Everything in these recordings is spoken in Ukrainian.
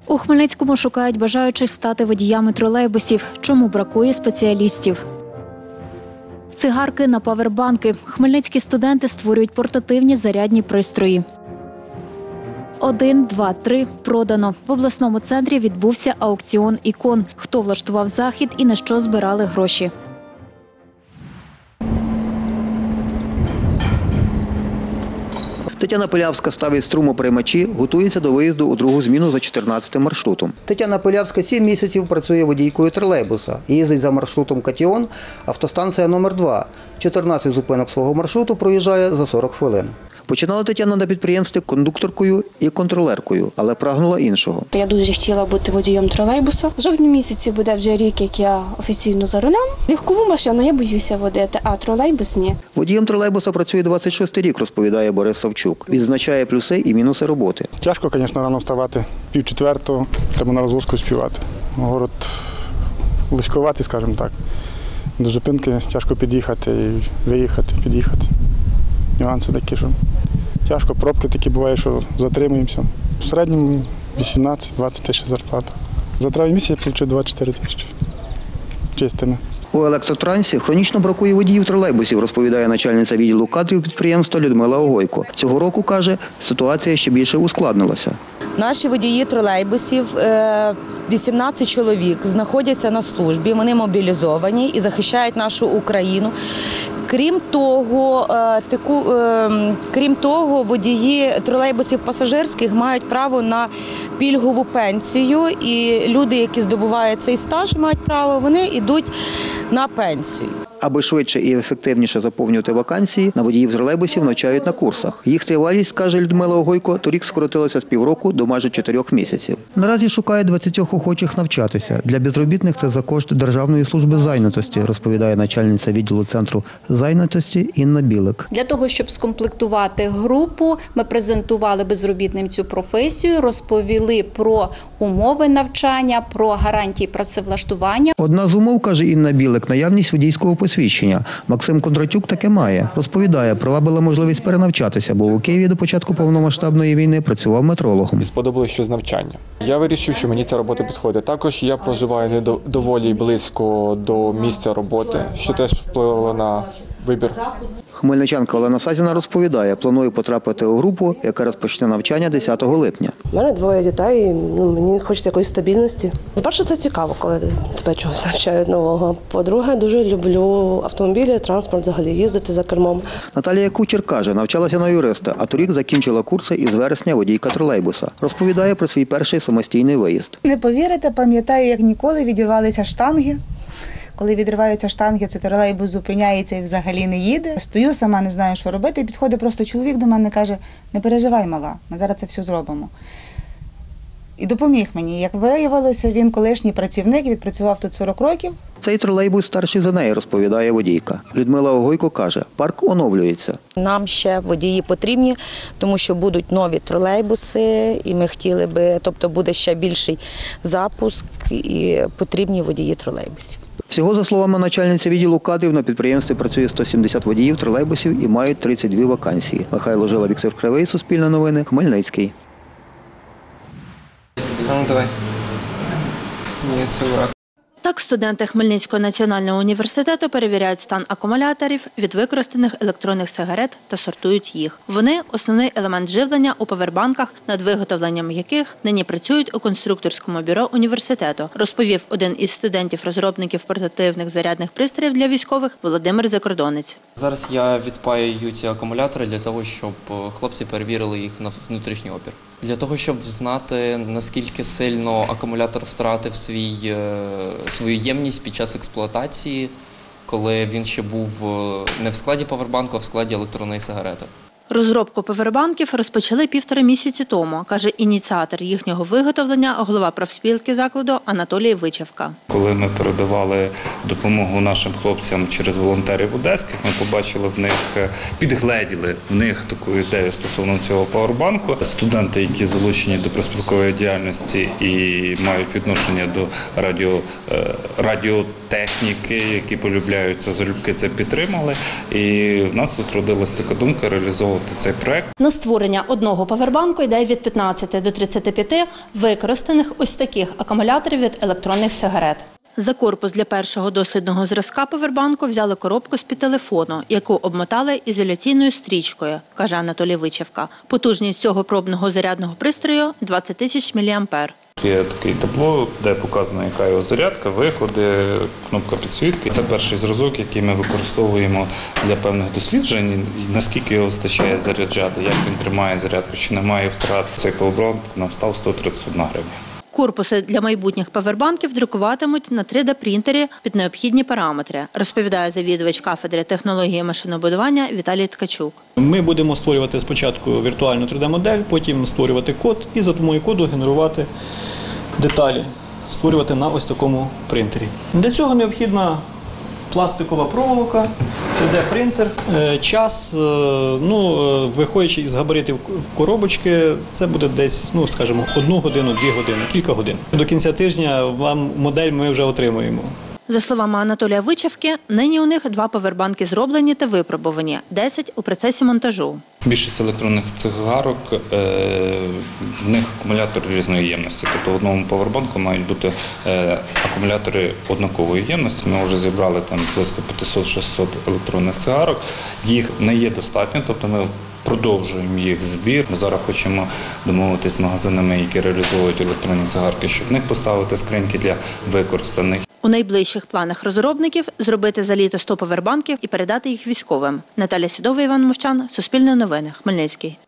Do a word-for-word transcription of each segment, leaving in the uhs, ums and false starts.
У Хмельницькому шукають бажаючих стати водіями тролейбусів. Чому бракує спеціалістів? Цигарки на павербанки. Хмельницькі студенти створюють портативні зарядні пристрої. Один, два, три. Продано. В обласному центрі відбувся аукціон ікон. Хто влаштував захід і на що збирали гроші? Тетяна Пилявська ставить струмоприймачі, готується до виїзду у другу зміну за чотирнадцятим маршрутом. Тетяна Пилявська сім місяців працює водійкою тролейбуса. Їздить за маршрутом «Катіон», автостанція номер два. чотирнадцять зупинок свого маршруту проїжджає за сорок хвилин. Починала Тетяна на підприємстві кондукторкою і контролеркою, але прагнула іншого. Я дуже хотіла бути водієм тролейбуса. В жовтні місяці буде вже рік, як я офіційно за рулем. Легкову машину я боюся водити, а тролейбус – ні. Водієм тролейбуса працює двадцять шостий рік, розповідає Борис Савчук. Відзначає плюси і мінуси роботи. Тяжко, звісно, рано вставати. Пів четвертого, треба на розлучку співати. Город вузькуватий, скажімо так. До зупинки тяжко під'їхати, і виїхати, під'їхати. Нюанси такі, що тяжко, пробки такі бувають, що затримуємося. В середньому вісімнадцять-двадцять тисяч зарплата. За травень місяць я отримую двадцять чотири тисячі чистими. У електротрансі хронічно бракує водіїв тролейбусів, розповідає начальниця відділу кадрів підприємства Людмила Огойко. Цього року, каже, ситуація ще більше ускладнилася. Наші водії тролейбусів, вісімнадцять чоловік, знаходяться на службі, вони мобілізовані і захищають нашу Україну. Крім того, таку, крім того, водії тролейбусів пасажирських мають право на пільгову пенсію, і люди, які здобувають цей стаж, мають право, вони йдуть на пенсію. Аби швидше і ефективніше заповнювати вакансії, на водіїв тролейбусів навчають на курсах. Їх тривалість, каже Людмила Огойко, торік скоротилася з півроку до майже чотирьох місяців. Наразі шукають двадцять охочих навчатися. Для безробітних це за кошт Державної служби зайнятості, розповідає начальниця відділу центру зайнятості Інна Білик. Для того, щоб скомплектувати групу, ми презентували безробітним цю професію, розповіли про умови навчання, про гарантії працевлаштування. Одна з умов, каже Інна Білик, наявність водійського посвідчення. Максим Кондратюк таке має. Розповідає, привабила можливість перенавчатися, бо у Києві до початку повномасштабної війни працював метрологом. Сподобалось щось навчання. Я вирішив, що мені ця робота підходить. Також я проживаю не доволі близько до місця роботи, що теж впливало на вибір. Хмельничанка Олена Сазіна розповідає, планує потрапити у групу, яка розпочне навчання десятого липня. У мене двоє дітей, ну, мені хочеться якоїсь стабільності. По-перше, це цікаво, коли тебе чогось навчають нового. По-друге, дуже люблю автомобілі, транспорт, взагалі їздити за кермом. Наталія Кучер каже, навчалася на юриста, а торік закінчила курси із вересня водійка тролейбуса. Розповідає про свій перший самостійний виїзд. Не повірите, пам'ятаю, як ніколи відірвалися штанги. Коли відриваються штанги, це тролейбус зупиняється і взагалі не їде. Стою, сама не знаю, що робити. І підходить просто чоловік до мене і каже, не переживай, мала, ми зараз це все зробимо. І допоміг мені. Як виявилося, він колишній працівник, відпрацював тут сорок років. Цей тролейбус старший за неї, розповідає водійка. Людмила Огойко каже, парк оновлюється. Нам ще водії потрібні, тому що будуть нові тролейбуси, і ми хотіли би, тобто буде ще більший запуск, і потрібні водії тролейбусів. Всього, за словами начальниці відділу кадрів, на підприємстві працює сто сімдесят водіїв тролейбусів і мають тридцять дві вакансії. Михайло Жила, Віктор Кривий, Суспільне новини, Хмельницький. Ну, давай. Ні, це враг. Так, студенти Хмельницького національного університету перевіряють стан акумуляторів від використаних електронних сигарет та сортують їх. Вони – основний елемент живлення у павербанках, над виготовленням яких нині працюють у конструкторському бюро університету, розповів один із студентів-розробників портативних зарядних пристроїв для військових Володимир Закордонець. Зараз я відпаюю ці акумулятори для того, щоб хлопці перевірили їх на внутрішній опір. Для того, щоб знати, наскільки сильно акумулятор втратив свій, свою ємність під час експлуатації, коли він ще був не в складі павербанку, а в складі електронної сигарети. Розробку павербанків розпочали півтора місяці тому, каже ініціатор їхнього виготовлення, голова профспілки закладу Анатолій Вичавка. Коли ми передавали допомогу нашим хлопцям через волонтерів одеських, ми побачили в них, підгледіли в них таку ідею стосовно цього павербанку. Студенти, які залучені до профспілкової діяльності і мають відношення до радіо, радіо техніки, які полюбляються залюбки, це підтримали. І в нас тут родилась така думка реалізовувати цей проект. На створення одного павербанку йде від п'ятнадцяти до тридцяти п'яти використаних ось таких акумуляторів від електронних сигарет. За корпус для першого дослідного зразка павербанку взяли коробку з-під телефону, яку обмотали ізоляційною стрічкою, каже Анатолій Вичевка. Потужність цього пробного зарядного пристрою – двадцять тисяч міліампер. Є таке табло, де показано, яка його зарядка, виходи, кнопка підсвітки. Це перший зразок, який ми використовуємо для певних досліджень. Наскільки його вистачає заряджати, як він тримає зарядку, чи немає втрат. Цей павербанк нам став сто тридцять одна гривня. Корпуси для майбутніх павербанків друкуватимуть на три де-принтері під необхідні параметри, розповідає завідувач кафедри технології машинобудування Віталій Ткачук. Ми будемо створювати спочатку віртуальну три де-модель, потім створювати код і за допомогою коду генерувати деталі, створювати на ось такому принтері. Для цього необхідна пластикова проволока, три де-принтер, час, ну, виходячи із габаритів коробочки, це буде десь, ну, скажімо, одну годину, дві години, кілька годин. До кінця тижня вам модель ми вже отримуємо. За словами Анатолія Вичевки, нині у них два павербанки зроблені та випробувані, десять у процесі монтажу. Більшість електронних цигарок, в них акумулятори різної ємності. Тобто в одному павербанку мають бути акумулятори однакової ємності. Ми вже зібрали там близько п'ятсот-шістсот електронних цигарок. Їх не є достатньо, тобто ми продовжуємо їх збір. Ми зараз хочемо домовитися з магазинами, які реалізовують електронні цигарки, щоб в них поставити скриньки для використаних. У найближчих планах розробників – зробити за літо сто павербанків і передати їх військовим. Наталя Сідова, Іван Мовчан, Суспільне новини, Хмельницький.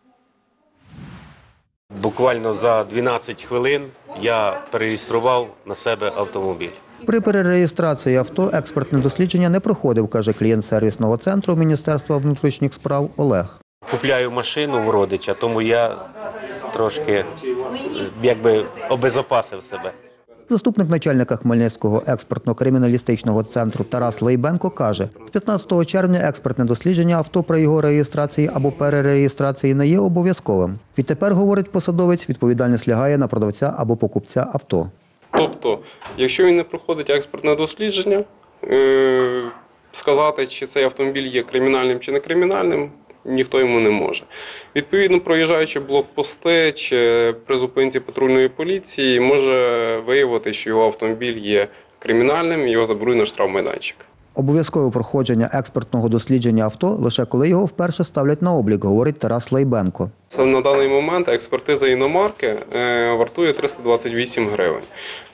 Буквально за дванадцять хвилин я перереєстрував на себе автомобіль. При перереєстрації авто експертне дослідження не проходив, каже клієнт сервісного центру Міністерства внутрішніх справ Олег. Купляю машину в родича, тому я трошки якби обезопасив себе. Заступник начальника Хмельницького експертно-криміналістичного центру Тарас Лейбенко каже, з п'ятнадцятого червня експертне дослідження авто при його реєстрації або перереєстрації не є обов'язковим. Відтепер, говорить посадовець, відповідальність лягає на продавця або покупця авто. Тобто, якщо він не проходить експертне дослідження, сказати, чи цей автомобіль є кримінальним чи не кримінальним, ніхто йому не може. Відповідно, проїжджаючи блокпости чи при зупинці патрульної поліції, може виявити, що його автомобіль є кримінальним і його заберуть на штрафмайданчик. Обов'язкове проходження експертного дослідження авто лише коли його вперше ставлять на облік, говорить Тарас Лейбенко. Це на даний момент експертиза іномарки вартує триста двадцять вісім гривень.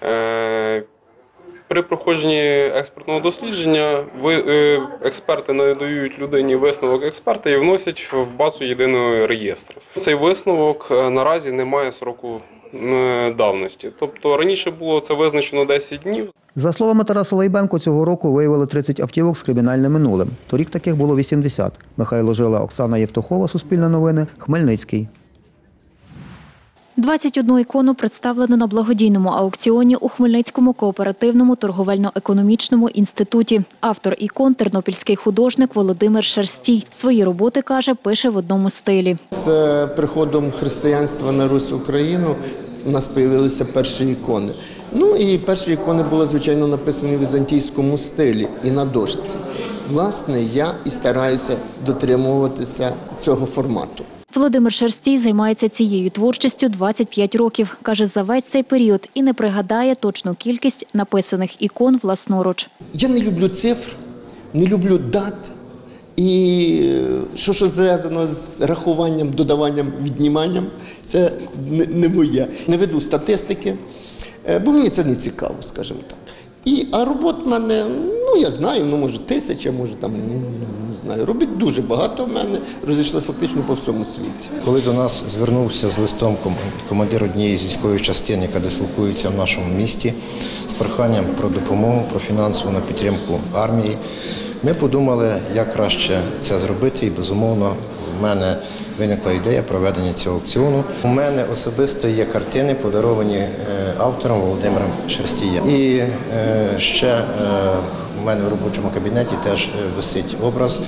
При проходженні експертного дослідження експерти надають людині висновок експерта і вносять в базу єдиного реєстру. Цей висновок наразі не має сроку давності. Тобто раніше було це визначено десять днів. За словами Тараса Лейбенко, цього року виявили тридцять автівок з кримінальним минулим. Торік таких було вісімдесят. Михайло Жила, Оксана Євтухова, Суспільне новини, Хмельницький. двадцять одну ікону представлено на благодійному аукціоні у Хмельницькому кооперативному торговельно-економічному інституті. Автор ікон – тернопільський художник Володимир Шерстій. Свої роботи, каже, пише в одному стилі. З приходом християнства на Русь Україну у нас з'явилися перші ікони. Ну і перші ікони були, звичайно, написані в візантійському стилі і на дошці. Власне, я і стараюся дотримуватися цього формату. Володимир Шерстій займається цією творчістю двадцять п'ять років. Каже, за весь цей період і не пригадає точну кількість написаних ікон власноруч. Я не люблю цифр, не люблю дат. І що, що зв'язано з рахуванням, додаванням, відніманням, це не моє. Не веду статистики, бо мені це не цікаво, скажімо так. І, а робот в мене, ну я знаю, ну може тисяча, може там, ну, не знаю. Робіт дуже багато в мене, розійшли фактично по всьому світі. Коли до нас звернувся з листом командир однієї з військових частин, яка дислокується в нашому місті, з проханням про допомогу, про фінансову на підтримку армії, ми подумали, як краще це зробити, і, безумовно, в мене виникла ідея проведення цього аукціону. У мене особисто є картини, подаровані автором Володимиром Шерстієм. І ще у мене в робочому кабінеті теж висить образ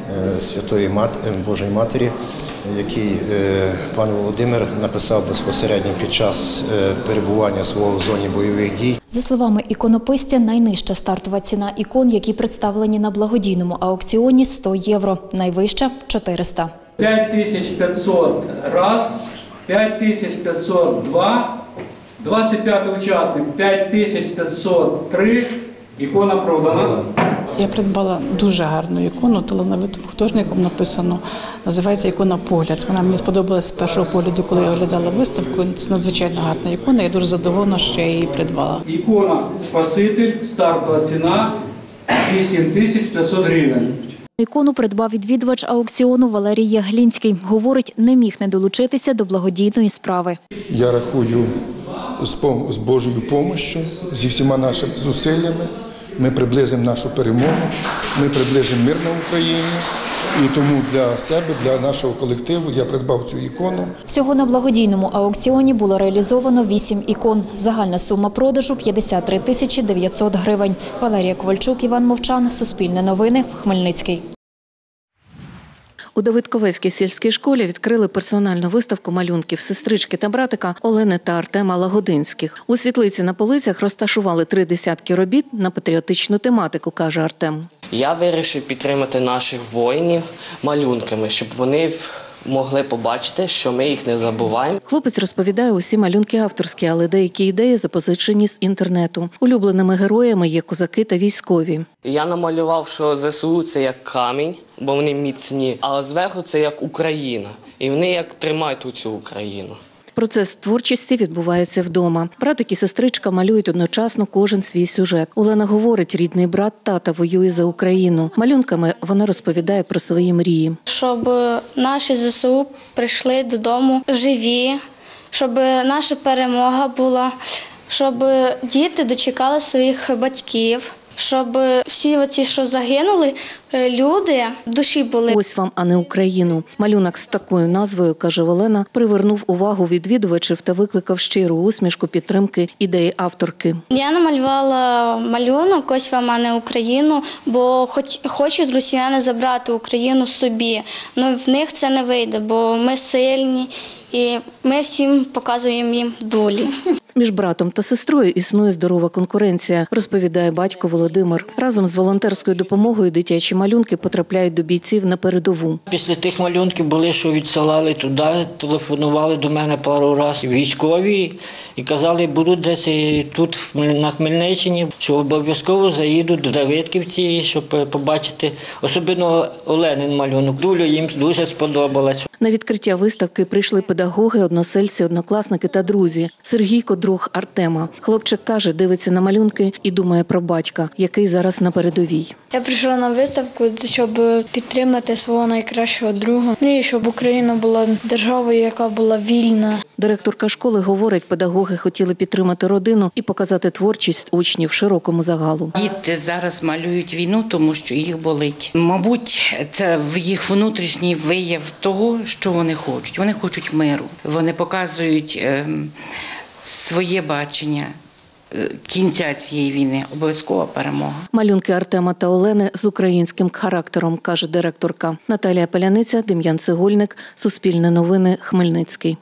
Святої Божої Матері, який пан Володимир написав безпосередньо під час перебування свого в зоні бойових дій. За словами іконописця, найнижча стартова ціна ікон, які представлені на благодійному аукціоні – сто євро, найвища – чотириста. п'ять тисяч п'ятсот раз, п'ять тисяч п'ятсот два, двадцять п'ятий учасник п'ять тисяч п'ятсот три, ікона продана. Я придбала дуже гарну ікону, талановитим художником написано. Називається ікона «Погляд». Вона мені сподобалась з першого погляду, коли я оглядала виставку. Це надзвичайно гарна ікона, я дуже задоволена, що я її придбала. Ікона «Спаситель», стартова ціна вісім тисяч п'ятсот гривень. Ікону придбав відвідувач аукціону Валерій Яглінський. Говорить, не міг не долучитися до благодійної справи. Я рахую, з Божою допомогою, зі всіма нашими зусиллями, ми приблизимо нашу перемогу, ми приблизимо мир на Україні. І тому для себе, для нашого колективу я придбав цю ікону. Всього на благодійному аукціоні було реалізовано вісім ікон. Загальна сума продажу – п'ятдесят три тисячі дев'ятсот гривень. Валерія Ковальчук, Іван Мовчан, Суспільне новини, Хмельницький. У Давидковецькій сільській школі відкрили персональну виставку малюнків сестрички та братика Олени та Артема Лагодинських. У світлиці на полицях розташували три десятки робіт на патріотичну тематику, каже Артем. Я вирішив підтримати наших воїнів малюнками, щоб вони могли побачити, що ми їх не забуваємо. Хлопець розповідає, усі малюнки авторські, але деякі ідеї запозичені з інтернету. Улюбленими героями є козаки та військові. Я намалював, що ЗСУ – це як камінь, бо вони міцні, а зверху – це як Україна. І вони як тримають цю Україну. Процес творчості відбувається вдома. Братик і сестричка малюють одночасно кожен свій сюжет. Олена говорить, рідний брат тата воює за Україну. Малюнками вона розповідає про свої мрії. Щоб наші ЗСУ прийшли додому живі, щоб наша перемога була, щоб діти дочекали своїх батьків, щоб всі оці, що загинули, люди в душі були. Ось вам, а не Україну. Малюнок з такою назвою, каже Олена, привернув увагу відвідувачів та викликав щиру усмішку підтримки ідеї авторки. Я намалювала малюнок «Ось вам, а не Україну», бо хоч, хочуть росіяни забрати Україну собі. Але в них це не вийде, бо ми сильні і ми всім показуємо їм долі. Між братом та сестрою існує здорова конкуренція, розповідає батько Володимир. Разом з волонтерською допомогою дитячі малюнки потрапляють до бійців на передову. Після тих малюнків були, що відсилали туди, телефонували до мене пару разів військові і казали, будуть десь тут на Хмельниччині, що обов'язково заїдуть до Давидківці, щоб побачити, особливо Оленин малюнок. Дулю їм дуже сподобалось. На відкриття виставки прийшли педагоги, односельці, однокласники та друзі. Сергійко – друг Артема. Хлопчик каже, дивиться на малюнки і думає про батька, який зараз на передовій. Я прийшла на виставку, щоб підтримати свого найкращого друга. І щоб Україна була державою, яка була вільна. Директорка школи говорить, педагоги хотіли підтримати родину і показати творчість учнів широкому загалу. Діти зараз малюють війну, тому що їх болить. Мабуть, це в їх внутрішній вияв того, що вони хочуть. Вони хочуть миру. Вони показують е, своє бачення кінця цієї війни, обов'язкова перемога. Малюнки Артема та Олени з українським характером, каже директорка. Наталія Паляниця, Дем'ян Цегольник, Суспільне новини, Хмельницький.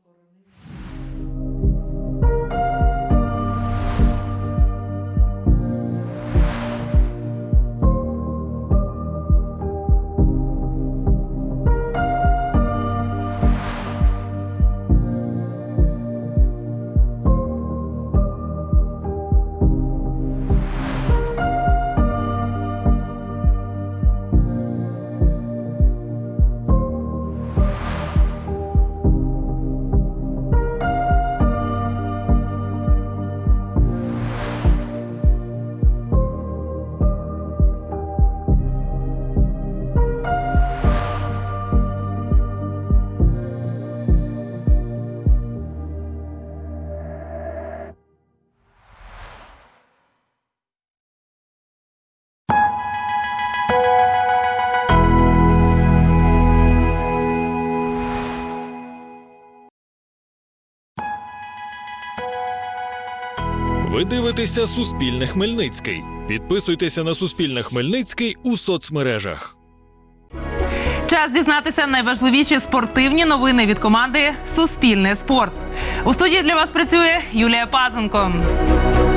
Ви дивитеся Суспільне Хмельницький. Підписуйтеся на Суспільне Хмельницький у соцмережах. Час дізнатися найважливіші спортивні новини від команди «Суспільне спорт». У студії для вас працює Юлія Пазенко.